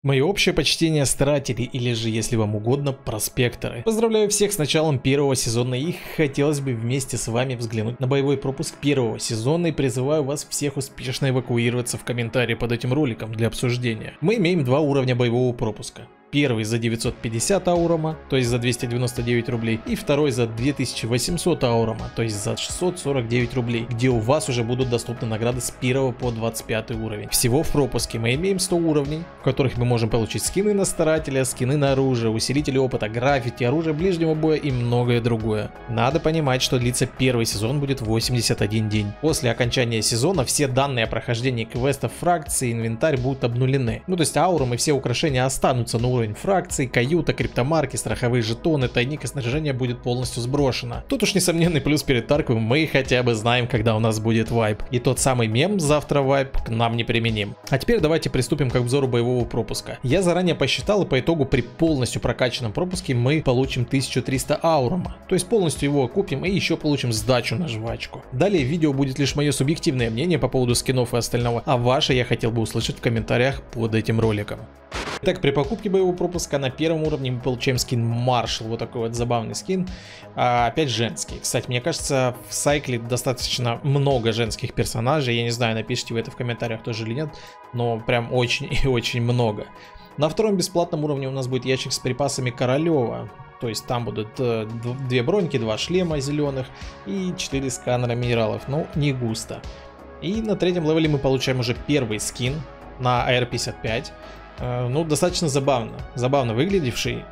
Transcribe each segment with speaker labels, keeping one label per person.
Speaker 1: Мое общее почтение старатели, или же, если вам угодно, проспекторы. Поздравляю всех с началом первого сезона и хотелось бы вместе с вами взглянуть на боевой пропуск первого сезона и призываю вас всех успешно эвакуироваться в комментарии под этим роликом для обсуждения. Мы имеем два уровня боевого пропуска. Первый за 950 аурома, то есть за 299 рублей, и второй за 2800 аурома, то есть за 649 рублей, где у вас уже будут доступны награды с 1 по 25 уровень. Всего в пропуске мы имеем 100 уровней, в которых мы можем получить скины на старателя, скины на оружие, усилители опыта, граффити, оружие ближнего боя и многое другое. Надо понимать, что длится первый сезон будет 81 день. После окончания сезона все данные о прохождении квестов, фракции, инвентарь будут обнулены. Ну то есть аурум и все украшения останутся на уровне фракций, каюта, криптомарки, страховые жетоны, тайник и снаряжение будет полностью сброшено. Тут уж несомненный плюс перед Тарковым, мы хотя бы знаем, когда у нас будет вайп. И тот самый мем «Завтра вайп» к нам не применим. А теперь давайте приступим к обзору боевого пропуска. Я заранее посчитал, и по итогу при полностью прокачанном пропуске мы получим 1300 аурома. То есть полностью его купим и еще получим сдачу на жвачку. Далее в видео будет лишь мое субъективное мнение по поводу скинов и остального, а ваше я хотел бы услышать в комментариях под этим роликом. Итак, при покупке боевого пропуска на первом уровне мы получаем скин Маршал, вот такой вот забавный скин, опять женский. Кстати, мне кажется, в Сайкле достаточно много женских персонажей, я не знаю, напишите вы это в комментариях тоже или нет, но прям очень и очень много. На втором бесплатном уровне у нас будет ящик с припасами Королева, то есть там будут 2 броньки, 2 шлема зеленых и 4 сканера минералов, ну не густо. И на третьем левеле мы получаем уже первый скин на AR-55. Ну, достаточно забавно выглядевший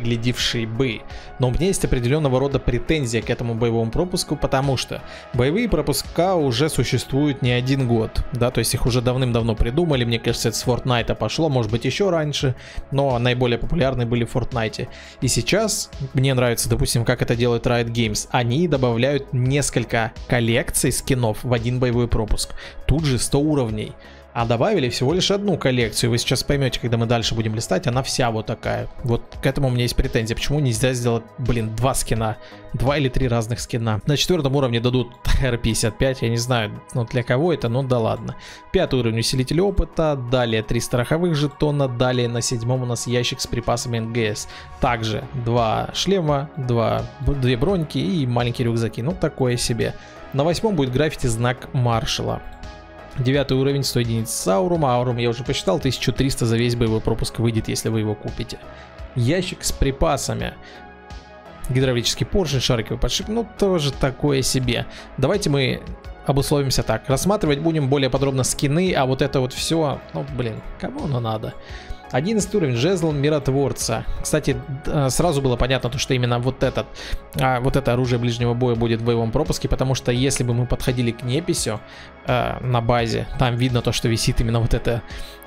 Speaker 1: бы, но у меня есть определенного рода претензия к этому боевому пропуску, потому что боевые пропуска уже существуют не один год, да, то есть их уже давным-давно придумали, мне кажется, это с Fortnite пошло, может быть еще раньше, но наиболее популярные были в Fortnite. И сейчас мне нравится, допустим, как это делает Riot Games, они добавляют несколько коллекций скинов в один боевой пропуск, тут же 100 уровней. А добавили всего лишь одну коллекцию. Вы сейчас поймете, когда мы дальше будем листать, она вся вот такая. Вот к этому у меня есть претензия. Почему нельзя сделать, блин, 2 скина? 2 или 3 разных скина. На 4-м уровне дадут R55. Я не знаю, ну для кого это, но да ладно. 5-й уровень усилитель опыта. Далее 3 страховых жетона. Далее на 7-м у нас ящик с припасами НГС. Также 2 шлема, 2 броньки и маленькие рюкзаки. Ну такое себе. На 8-м будет граффити знак Маршала. 9 уровень, 100 единиц аурума. Аурум я уже посчитал, 1300 за весь боевой пропуск выйдет, если вы его купите. Ящик с припасами. Гидравлический поршень, шариковый подшип, ну тоже такое себе. Давайте мы обусловимся так. Рассматривать будем более подробно скины, а вот это вот все, ну блин, кому оно надо? 11 уровень, жезл миротворца. Кстати, сразу было понятно, что именно вот это оружие ближнего боя будет в боевом пропуске, потому что если бы мы подходили к неписью на базе, там видно то, что висит именно вот это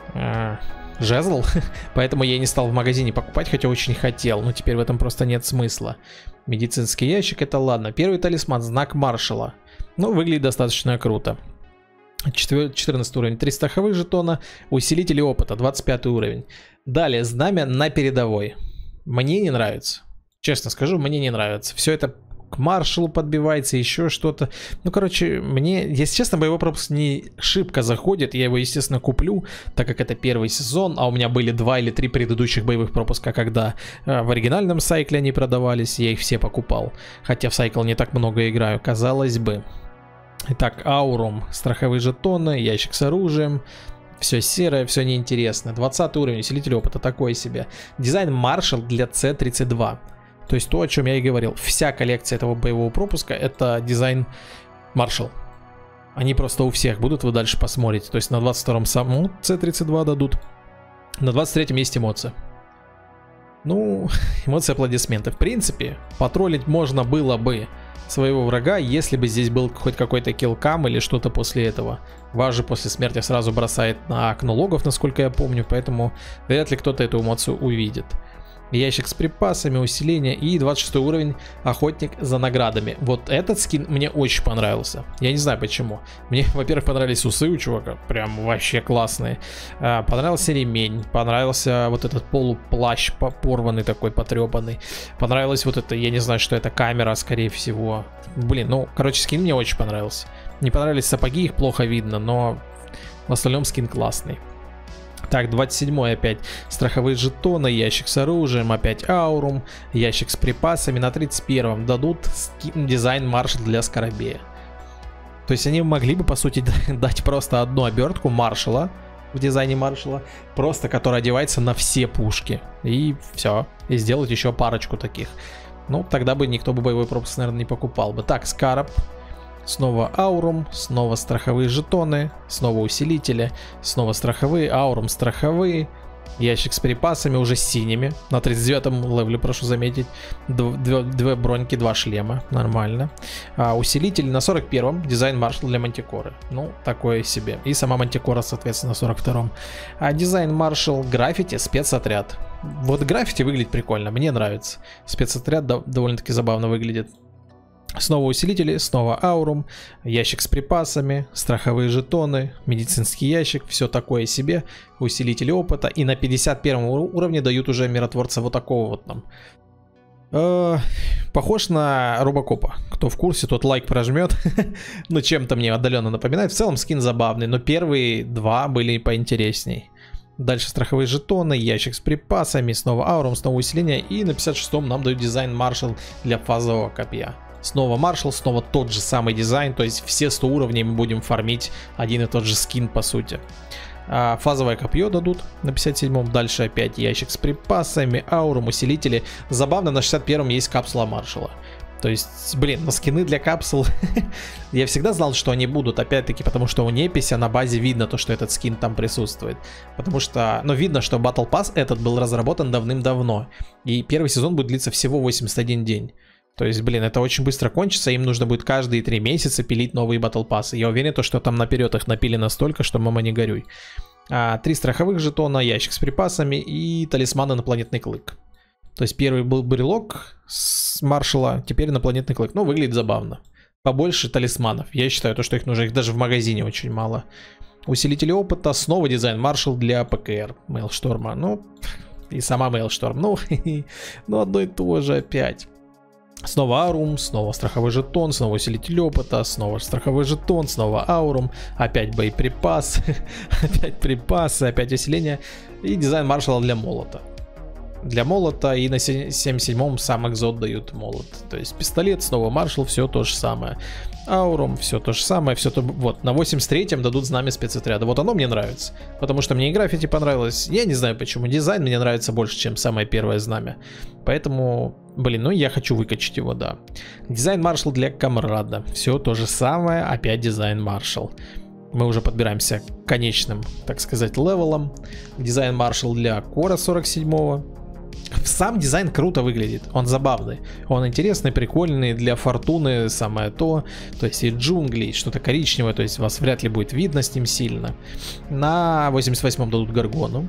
Speaker 1: жезл, поэтому я не стал в магазине покупать, хотя очень хотел, но теперь в этом просто нет смысла. Медицинский ящик, это ладно. Первый талисман, знак Маршала. Ну, выглядит достаточно круто. 14 уровень, 3 страховых жетона, усилители опыта, 25 уровень. Далее, знамя на передовой. Мне не нравится. Честно скажу, мне не нравится. Все это к маршалу подбивается, еще что-то. Ну, короче, мне, если честно, боевой пропуск не шибко заходит. Я его, естественно, куплю, так как это первый сезон, а у меня были 2 или 3 предыдущих боевых пропуска, когда в оригинальном сайкле они продавались, я их все покупал. Хотя в сайкл не так много играю, казалось бы. Итак, аурум, страховые жетоны, ящик с оружием. Все серое, все неинтересно. 20 уровень, усилитель опыта, такое себе. Дизайн Маршал для C32. То есть то, о чем я и говорил. Вся коллекция этого боевого пропуска — это дизайн Маршал. Они просто у всех будут, вы дальше посмотрите. То есть на 22-м саму C32 дадут. На 23-м есть эмоция. Ну, эмоции, аплодисменты. В принципе, потроллить можно было бы своего врага, если бы здесь был хоть какой-то киллкам или что-то после этого. Вас же после смерти сразу бросает на окно логов, насколько я помню, поэтому вряд ли кто-то эту эмоцию увидит. Ящик с припасами, усиление и 26 уровень, охотник за наградами. Вот этот скин мне очень понравился. Я не знаю почему. Мне, во-первых, понравились усы у чувака, прям вообще классные. Понравился ремень, понравился вот этот полуплащ порванный такой, потрепанный. Понравилось вот это, я не знаю, что это, камера, скорее всего. Блин, ну, короче, скин мне очень понравился. Не понравились сапоги, их плохо видно, но в остальном скин классный. Так, 27-й опять страховые жетоны, ящик с оружием, опять аурум, ящик с припасами. На 31-м дадут дизайн маршал для скоробея. То есть они могли бы, по сути, дать просто одну обертку маршала в дизайне маршала, просто который одевается на все пушки. И все. И сделать еще парочку таких. Ну, тогда бы никто бы боевой пропуск, наверное, не покупал бы. Так, Скараб. Снова аурум, снова страховые жетоны, снова усилители, снова страховые, аурум страховые, ящик с припасами уже синими, на 39-м левеле, прошу заметить, две броньки, 2 шлема, нормально. Усилитель на 41-м, дизайн маршал для мантикоры, ну, такое себе. И сама мантикора, соответственно, на 42-м. Дизайн маршал, граффити, спецотряд. Вот граффити выглядит прикольно, мне нравится. Спецотряд довольно-таки забавно выглядит. Снова усилители, снова аурум, ящик с припасами, страховые жетоны, медицинский ящик, все такое себе, усилители опыта. И на 51 уровне дают уже миротворца вот такого вот нам. Похож на Робокопа. Кто в курсе, тот лайк прожмет. Ну, чем-то мне отдаленно напоминает. В целом скин забавный, но первые два были поинтересней. Дальше страховые жетоны, ящик с припасами, снова аурум, снова усиление. И на 56-м нам дают дизайн маршал для фазового копья. Снова маршал, снова тот же самый дизайн, то есть все 100 уровней мы будем фармить один и тот же скин по сути. Фазовое копье дадут на 57-м, дальше опять ящик с припасами, аурум, усилители. Забавно, на 61-м есть капсула маршала. То есть, блин, на скины для капсул я всегда знал, что они будут, опять-таки, потому что у Непися на базе видно то, что этот скин там присутствует. Потому что, ну, видно, что Battle Pass этот был разработан давным-давно. И первый сезон будет длиться всего 81 день. То есть, блин, это очень быстро кончится, им нужно будет каждые 3 месяца пилить новые Battle Pass. Я уверен, что там наперед их напили настолько, что мама не горюй. 3 страховых жетона, ящик с припасами и талисман инопланетный клык. То есть первый был брелок с маршала, теперь инопланетный клык. Ну, выглядит забавно. Побольше талисманов. Я считаю, что их нужно, их даже в магазине очень мало. Усилители опыта, снова дизайн маршал для ПКР Мейлшторма. Ну, и сама Мейлшторм. Ну, одно и то же опять. Снова аурум, снова страховой жетон, снова усилитель опыта, снова страховой жетон, снова аурум, опять боеприпас, опять припасы, опять усиление и дизайн маршала для молота. Для молота и на 77-м сам экзот дают молот. То есть пистолет, снова маршал, все то же самое. Аурум, все то же самое, все то... Вот, на 83-м дадут знамя спецотряда. Вот оно мне нравится, потому что мне и граффити понравилось. Я не знаю почему, дизайн мне нравится больше, чем самое первое знамя. Поэтому, блин, ну я хочу выкачать его, да. Дизайн маршал для Камрада. Все то же самое, опять дизайн маршал. Мы уже подбираемся к конечным, так сказать, левелам. Дизайн маршал для Кора 47-го. Сам дизайн круто выглядит, он забавный, он интересный, прикольный, для фортуны самое то. То есть и джунгли, и что-то коричневое, то есть вас вряд ли будет видно с ним сильно. На 88-м дадут Гаргону.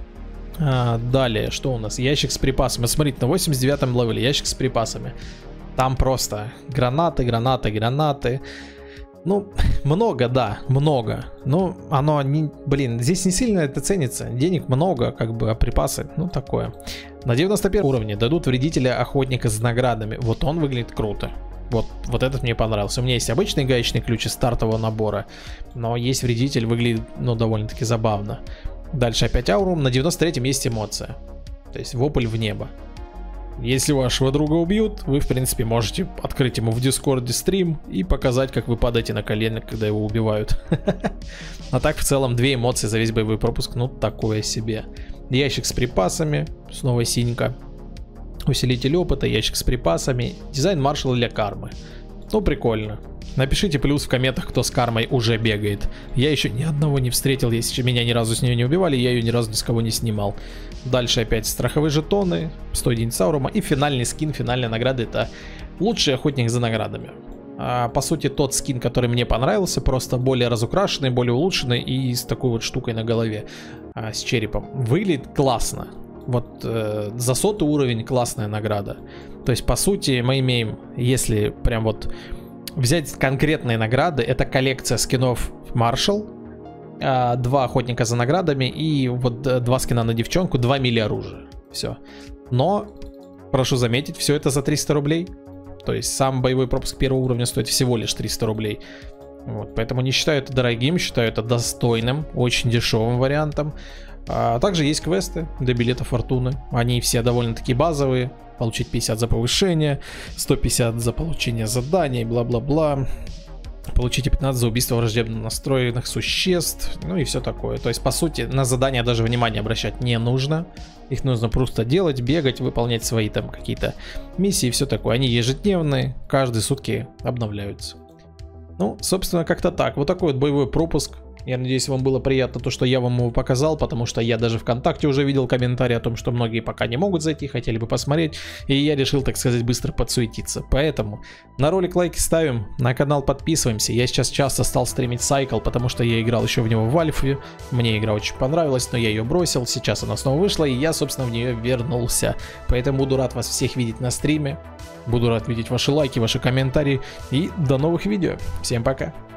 Speaker 1: Далее, что у нас? Ящик с припасами. Смотрите, на 89-м левеле ящик с припасами. Там просто гранаты, гранаты, гранаты. Ну, много, да, много. Но оно, не, блин, здесь не сильно это ценится. Денег много, как бы, а припасы, ну, такое. На 91 уровне дадут вредителя охотника с наградами. Вот он выглядит круто. Вот этот мне понравился. У меня есть обычный гаечный ключ из стартового набора, но есть вредитель, выглядит, ну, довольно-таки забавно. Дальше опять аурум. На 93-м есть эмоция. То есть вопль в небо. Если вашего друга убьют, вы, в принципе, можете открыть ему в Дискорде стрим и показать, как вы падаете на колено, когда его убивают. А так, в целом, 2 эмоции за весь боевой пропуск, ну, такое себе. Ящик с припасами, снова синька. Усилитель опыта, ящик с припасами. Дизайн маршала для кармы. Ну, прикольно. Напишите плюс в комментах, кто с кармой уже бегает. Я еще ни одного не встретил, если меня ни разу с нее не убивали, я ее ни разу ни с кого не снимал. Дальше опять страховые жетоны, 100 единиц аурума и финальный скин, финальная награда — это лучший охотник за наградами. По сути, тот скин, который мне понравился, просто более разукрашенный, более улучшенный и с такой вот штукой на голове, с черепом. Выглядит классно. Вот за 100 уровень классная награда. То есть, по сути, мы имеем, если прям вот взять конкретные награды, это коллекция скинов Маршал, 2 охотника за наградами и вот 2 скина на девчонку, 2 мили оружия. Все. Но, прошу заметить, все это за 300 рублей. То есть сам боевой пропуск 1 уровня стоит всего лишь 300 рублей. Вот, поэтому не считаю это дорогим, считаю это достойным, очень дешевым вариантом. А также есть квесты для билета фортуны. Они все довольно-таки базовые. Получить 50 за повышение, 150 за получение заданий, бла-бла-бла. Получите 15 за убийство враждебно настроенных существ, ну и все такое. То есть, по сути, на задания даже внимания обращать не нужно. Их нужно просто делать, бегать, выполнять свои там какие-то миссии и все такое. Они ежедневные, каждые сутки обновляются. Ну, собственно, как-то так. Вот такой вот боевой пропуск. Я надеюсь, вам было приятно то, что я вам его показал, потому что я даже ВКонтакте уже видел комментарии о том, что многие пока не могут зайти, хотели бы посмотреть, и я решил, так сказать, быстро подсуетиться. Поэтому на ролик лайки ставим, на канал подписываемся. Я сейчас часто стал стримить Cycle, потому что я играл еще в него в Альфе, мне игра очень понравилась, но я ее бросил, сейчас она снова вышла, и я, собственно, в нее вернулся. Поэтому буду рад вас всех видеть на стриме, буду рад видеть ваши лайки, ваши комментарии, и до новых видео. Всем пока!